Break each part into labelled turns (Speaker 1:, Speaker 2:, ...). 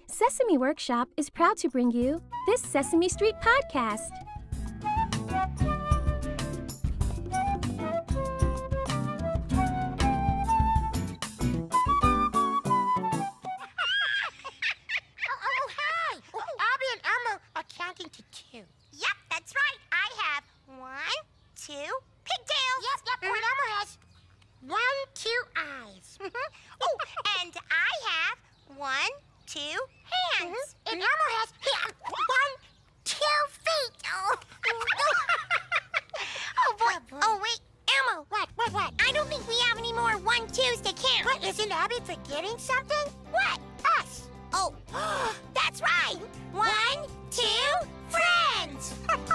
Speaker 1: Sesame Workshop is proud to bring you this Sesame Street podcast.
Speaker 2: Counting to 2. Yep, that's right. I have 1, 2 pigtails. Yep. And Elmo has 1, 2 eyes. Oh, and I have 1, 2 hands. And Elmo has 1, 2 feet. Oh, oh boy. Oh, wait, Elmo. What? I don't think we have any more 1, 2s to count. What, isn't Abby forgetting something? What? Us. Oh, that's right. 1, 2, friends!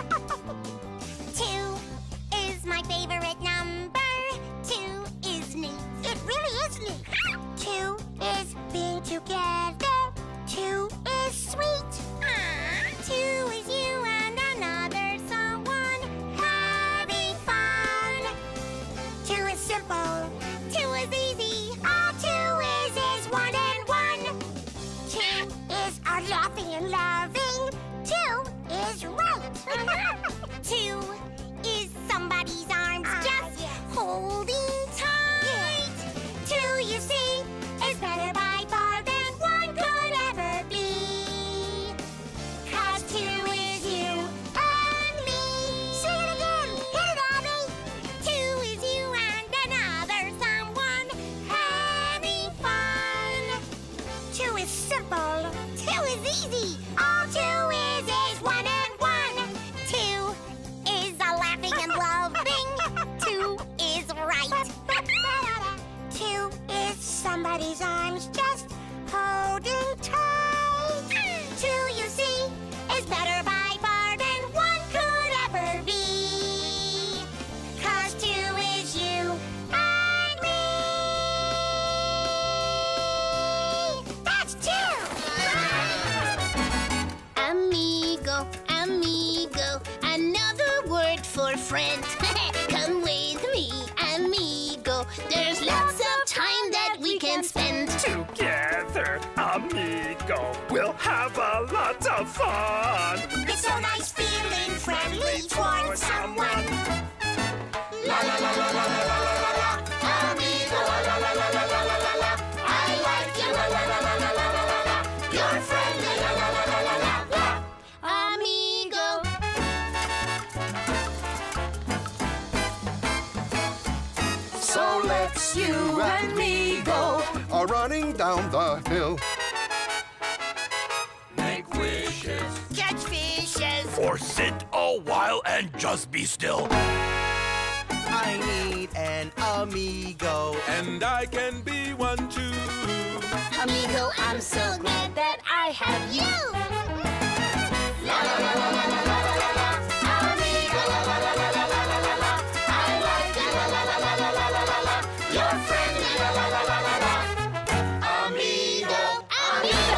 Speaker 2: 2 is my favorite number. 2 is neat. It really is neat. 2 is being together. 2 is sweet. 2 is you and another someone having fun. 2 is simple. 2 is easy. All 2 is 1 and 1. 2 is our laughing and loving. 2 is right. 2 is somebody's arms just holding tight. 2, you see, is better by far than 1 could ever be. 'Cause 2 is you and me. Sing it again. Hit it, Abby. 2 is you and another someone having fun. 2 is simple. 2 is easy. All 2 is 1 and 1. 2 is a laughing and loving. 2 is right. 2 is somebody's arms just holding tight. 2, you see, is better by far than 1 could ever be. 'Cause 2 is you and me. That's 2.
Speaker 3: Amigo, amigo, another word for friend. Come with me, amigo. There's lots of time that we can spend
Speaker 4: together, amigo. We'll have a lot of fun.
Speaker 2: It's so nice feeling friendly towards someone. La la la la la la la la la. Amigo, la la la la la la la la. I like you, la la la la la la la la. You're friendly, la la la la la la la.
Speaker 3: amigo.
Speaker 5: So let's you and me go running down the hill.
Speaker 4: Make wishes.
Speaker 2: Catch fishes.
Speaker 4: Or sit a while and just be still.
Speaker 6: I need an amigo.
Speaker 4: And I can be one too.
Speaker 3: Amigo, I'm so glad that I have you.
Speaker 2: La la la la la la la la. Amigo, la la la la la la la la. I like you, la la la la la la la la la. You're friendly, la la la la la la. Amigo, amigo.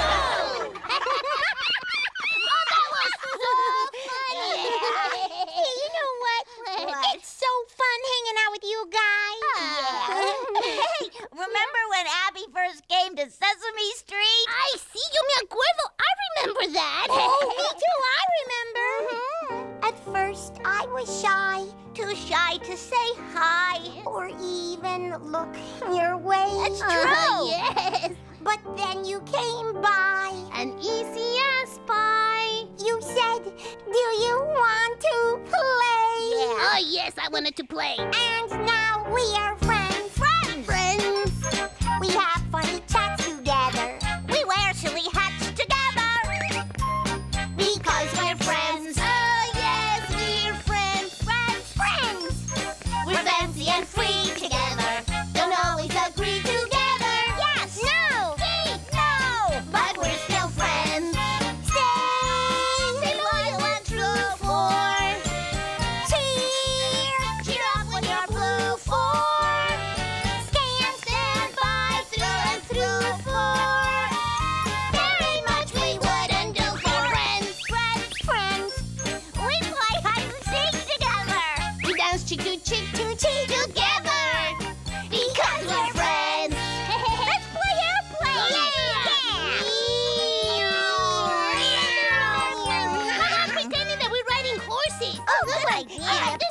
Speaker 3: Oh, that was so funny.
Speaker 2: Hey, you know what? It's so fun hanging out with you guys.
Speaker 7: Hey, remember when Abby first came to Sesame Street?
Speaker 3: Ay, sí, yo me acuerdo. I remember that.
Speaker 2: Oh, me too, I remember. At first, I was shy. Too shy to say hi or even look your way.
Speaker 7: That's true.
Speaker 3: Yes.
Speaker 2: But then you came by.
Speaker 3: An easy as pie.
Speaker 2: You said, do you want to play?
Speaker 3: Oh, yes, I wanted to play.
Speaker 2: And now we are friends. Friends. We have funny chats together.
Speaker 7: We wear silly hats together.
Speaker 2: Because we're friends.
Speaker 3: Oh, yes, we're friends.
Speaker 2: Friends.
Speaker 3: We're fancy and free together.
Speaker 2: Don't always agree together.
Speaker 7: Yes.
Speaker 2: No.
Speaker 7: No.
Speaker 3: But we're still friends.
Speaker 2: Stay
Speaker 3: loyal and true for.
Speaker 2: Cheer.
Speaker 7: Cheer up when you're blue for.
Speaker 2: Yeah.